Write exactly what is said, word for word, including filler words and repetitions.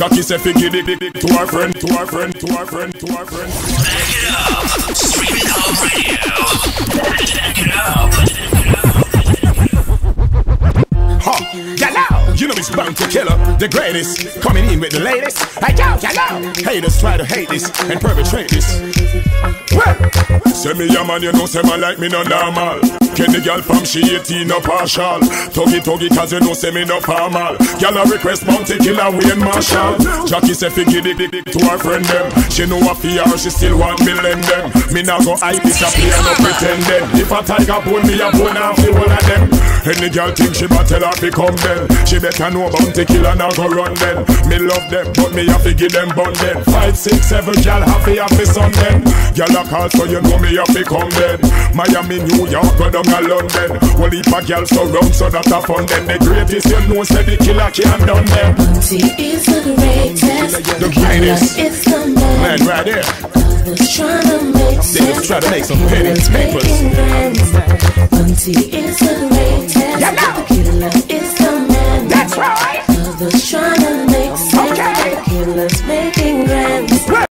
Jackie said fi give it to our friend, to our friend, to our friend, to our friend. Back it up, streaming home radio. Back it up. Ha, yellow, you know it's bound to kill her, the greatest, coming in with the latest. Hey yo, yellow, haters try to hate this and perpetrate this. Well, say me a man, you know, say man like me no normal. Get the girl from she eighteen no partial. Tuggy tuggy cause you know say me no formal. Girl a request Bounty Killer Wayne Marshall. Jackie say fi give it to her friend them. She know a fear she still want me lend them. Me now go hype this a play and no pretend them. If a tiger bone me a bone off the one of them. Any girl think she better tell her fi come then. She better know Bounty Killer now go run then. Me love them but me have to give them bun then. Five, six, seven girl happy have me son then. Girl a call so you know me have to come then. Miami, New York, go down a London. Well if a girl so round so that a fun then. The greatest you know say the killer can't done them. Bounty is the greatest. The greatest. It's the man. Man right there. Others trying to make sense. They just try to make some penny papers. Bounty is the greatest. Yeah, no. The killer is the man. That's right. Others trying to